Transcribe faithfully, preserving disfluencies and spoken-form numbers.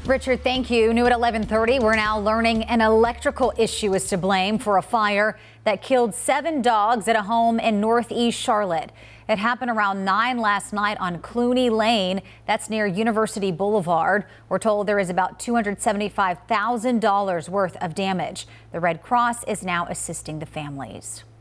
Richard, thank you. New at eleven thirty, we're now learning an electrical issue is to blame for a fire that killed seven dogs at a home in northeast Charlotte. It happened around nine last night on Clooney Lane. That's near University Boulevard. We're told there is about two hundred seventy-five thousand dollars worth of damage. The Red Cross is now assisting the families.